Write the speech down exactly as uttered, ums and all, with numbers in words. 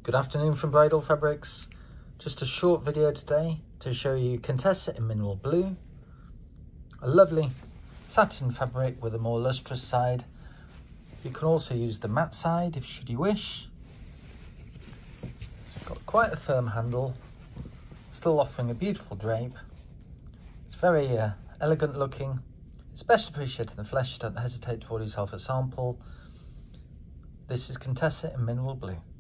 Good afternoon from Bridal Fabrics. Just a short video today to show you Contessa in mineral blue. A lovely satin fabric with a more lustrous side. You can also use the matte side if should you wish. It's got quite a firm handle, still offering a beautiful drape. It's very uh, elegant looking. It's best appreciated in the flesh. Don't hesitate to order yourself a sample. This is Contessa in mineral blue.